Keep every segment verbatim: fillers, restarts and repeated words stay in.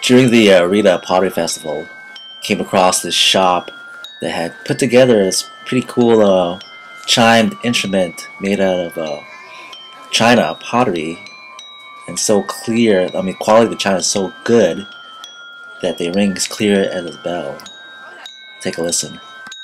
During the uh, Arita Pottery Festival, came across this shop that had put together this pretty cool uh, chimed instrument made out of uh, china pottery, and so clear. I mean, quality of the china is so good that they ring as clear as a bell. Take a listen.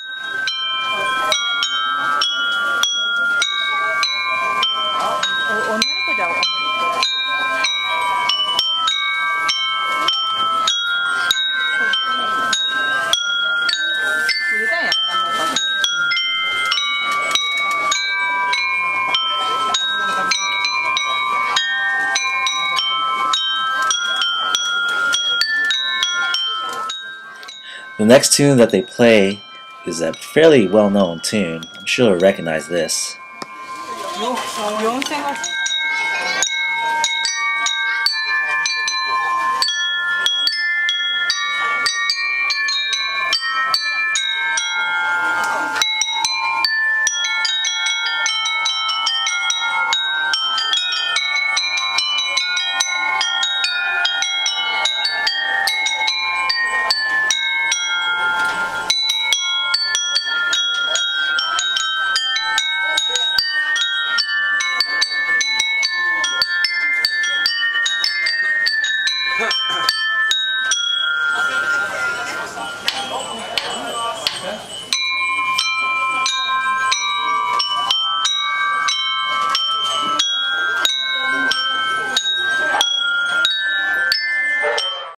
The next tune that they play is a fairly well-known tune. I'm sure you'll recognize this.